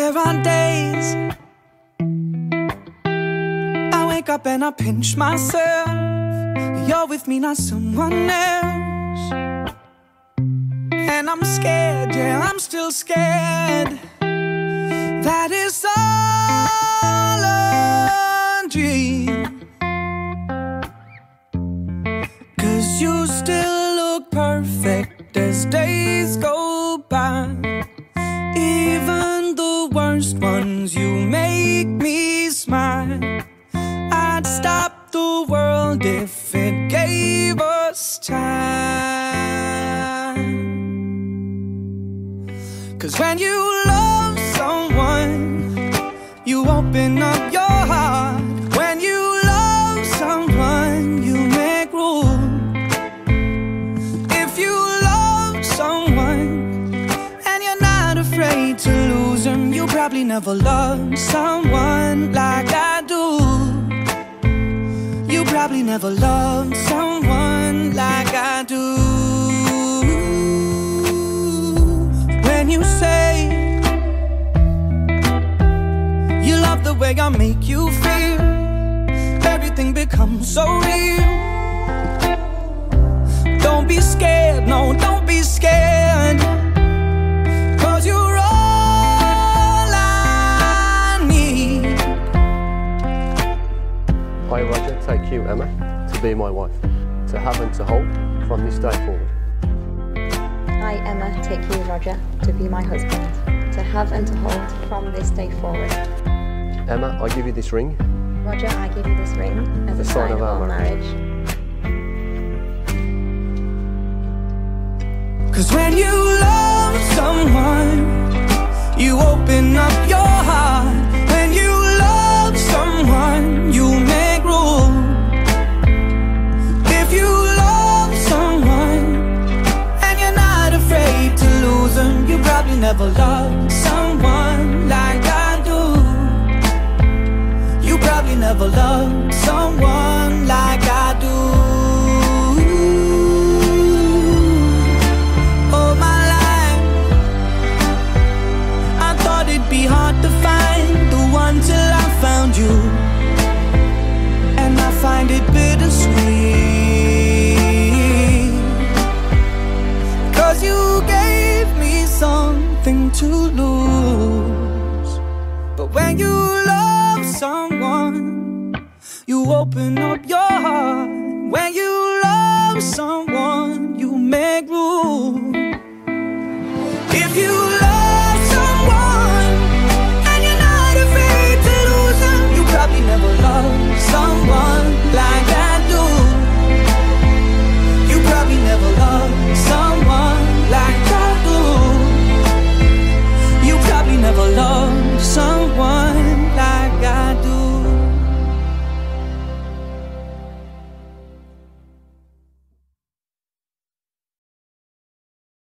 There are days I wake up and I pinch myself. You're with me, not someone else. And I'm scared, yeah, I'm still scared. That is all a dream. 'Cause you still look perfect as days go by. Even the worst ones, you make me smile. I'd stop the world if it gave us time. 'Cause when you love someone, you open up your heart. When you love someone, you make room. If you love someone and you're not afraid to lose them, you probably never loved someone like I do. You probably never loved someone like I do. When you say you love the way I make you feel, everything becomes so real. Don't be scared, no, don't be scared, 'cause you're all I need. I, Roger, take you, Emma, to be my wife, to have and to hold from this day forward. I, Emma, take you, Roger, to be my husband, to have and to hold from this day forward. Emma, I give you this ring. Roger, I give you this ring as a sign of our marriage. 'Cause when you love someone, you open up your heart. When you love someone, you make room. If you love someone and you're not afraid to lose them, you probably never loved someone like I do. You probably never loved someone like I do. All my life I thought it'd be hard to find the one till I found you. And I find it bittersweet, 'cause you gave me something to lose. But when you love someone, you open up your heart. When you love someone, you make room. If you